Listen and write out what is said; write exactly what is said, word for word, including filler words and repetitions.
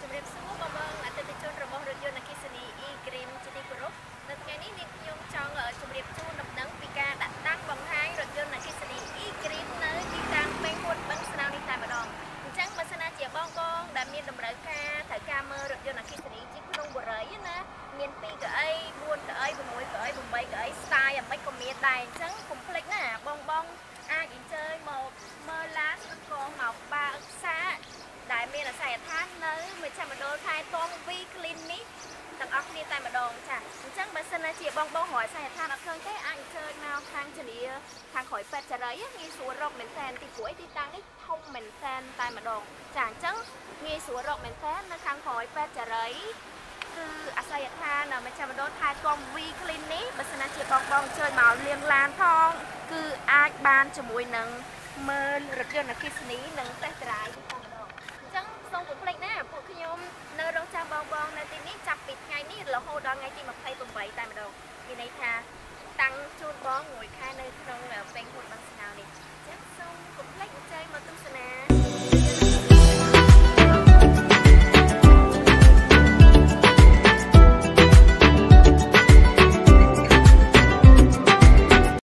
ជំរាបសួរបងប្អូនអតិថិជនរបស់រថយន្តអគ្គិសនី E-Green ជាទីគោរពនៅថ្ងៃនេះនាងខ្ញុំចង់ជម្រាបជូនដំណឹងពីការដាក់តាំងបង្ហាញរថយន្តអគ្គិសនី E-Green នៅទីតាំងពេញពួនបឹងស្នោនេះតែម្ដងអញ្ចឹងបើសិនណាជាបងប្អូនដែលមានតម្រូវការត្រូវការមើលរថយន្តអគ្គិសនីជាក្នុងបុរីណាមានពីរកៅអីបួនកៅអី៦កៅអី8កៅអីស្ទាយអ្មិចក៏មានដែរអញ្ចឹងកុំភ្លេចណាបងបងអាចអញ្ជើញមកមើលឡានឬក៏មកបាអឹក្សាដែលមានអាស័យដ្ឋាននៅមជ្ឈមណ្ឌលថែទាំ V Clinic ទាំងអស់គ្នាតែម្ដងចាអញ្ចឹងបើសិនណាជាបងបងរកអាស័យដ្ឋានអត់ឃើញទេអាចអញ្ជើញមកខាងជនីខាងក្រោយពេទ្យចរិយងាយស្រួលរកមែនតើទីព្រោះទីតាំងនេះធំមែនតើតែម្ដងចាអញ្ចឹងងាយស្រួលរកមែនតើនៅខាងក្រោយពេទ្យចរិយគឺអាស័យដ្ឋានមជ្ឈមណ្ឌលថែទាំ V Clinic បើសិនណាជាបងបងអញ្ជើញមកលៀងឡានផងគឺអាចបានជាមួយនឹងមើលរថយន្តអគ្គិសនីនិងតេស្តdriveតែម្ដងអញ្ចឹងសូមកុំភ្លេចណាពួកខ្ញុំនៅរងចាំបងបងនៅទីនេះចាប់ពីថ្ងៃនេះរហូតដល់ថ្ងៃទីម្ភៃប្រាំតែម្ដងមានន័យថាតាំងជូនបងមួយខែនៅក្នុងពេញហួតបឹងស្នោនេះចា